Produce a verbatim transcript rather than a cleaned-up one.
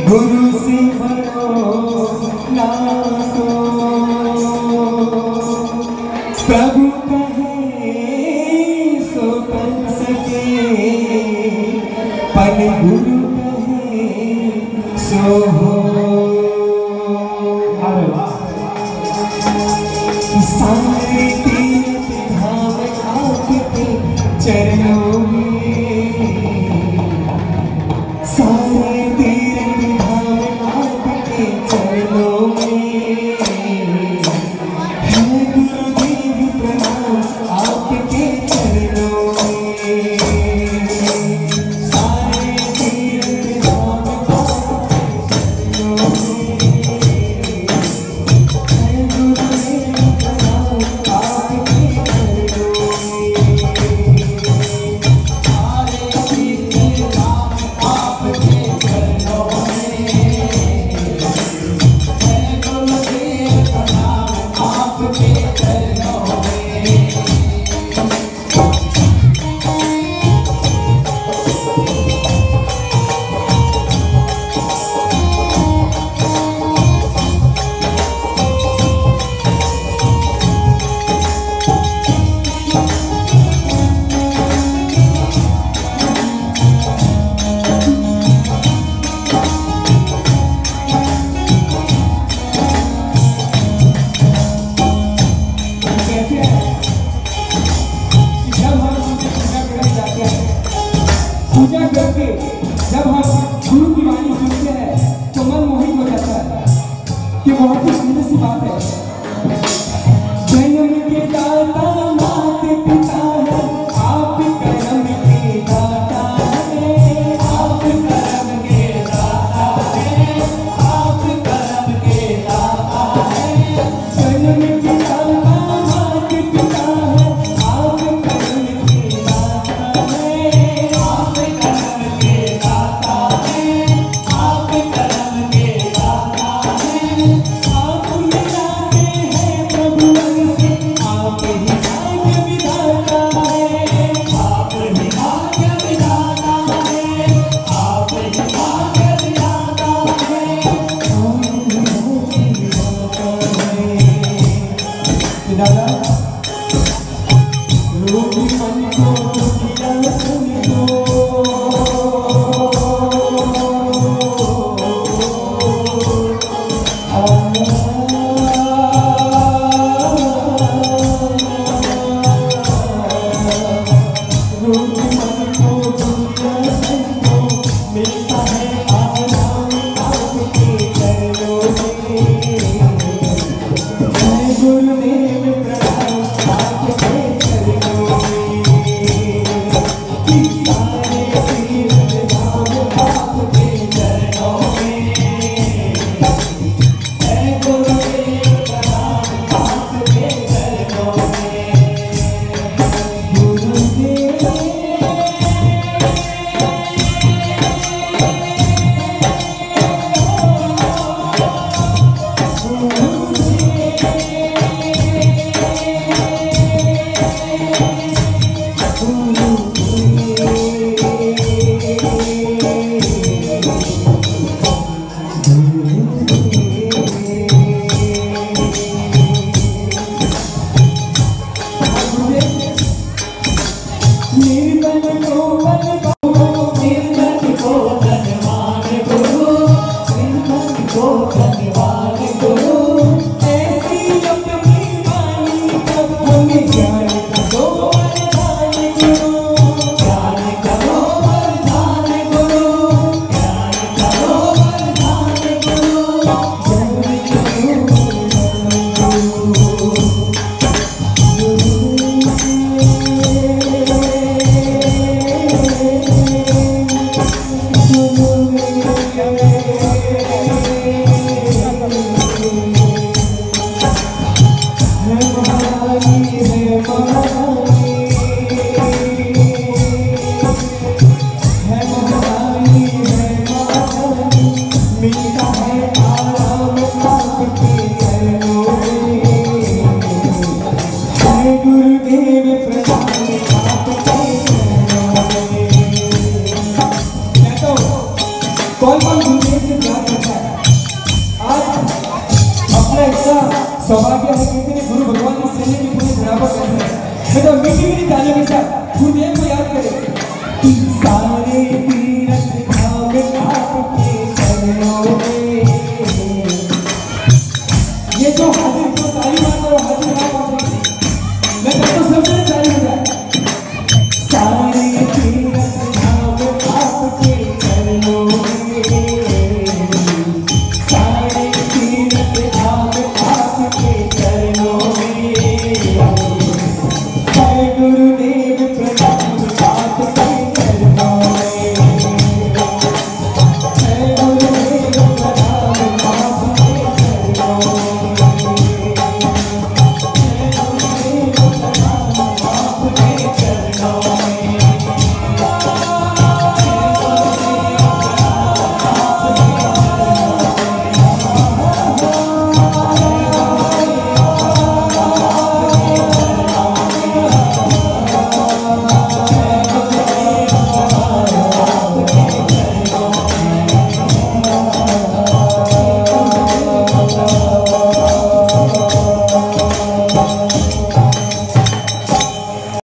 गुरु से भरोसा को प्रभु कहे सो कर सके, पल गुरु कहे सो हो। सारे तीर्थ धाम आपके चरणों में, सारे तीर्थ धाम आपके चरणों में है। गुरुदेव प्रणाम आपके चरणों में, सारे तीर्थ धाम आपके चरणों में है। गुरुदेव प्रणाम आपके चरणों में, सारे तीर्थ धाम आपके चरणों में है। गुरुदेव प्रणाम आपके चरणों में। कहते हैं कि जब हम उनकी पूजा करने जाते हैं, पूजा करके जब हम गुरु की वाणी सुनते हैं तो मन मोहित हो जाता है कि बहुत ही सुंदर सी बात है। जन्म के दाता मात पिता है, आप कर्म के दाता है, आप कर्म के दाता है, आप कर्म के दाता है। जन्म के दाता मात पिता है, आप कर्म के दाता है, आप कर्म के दाता है, आप कर्म के दाता है। आप मिलाते हैं प्रभु से, आप ही भाग्य विधाता है, आप ही भाग्य विधाता है, आप ही भाग्य विधाता है, आप ही भाग्य विधाता है। दादा रोगी मन को दुखिया सुन दो, रोगी मन को दुखिया सुन दो, मिलता है आराम आपके चरणों में। जय गुरुदेव प्रणाम आपके चरणों में। गुरुदेव प्रणाम, आप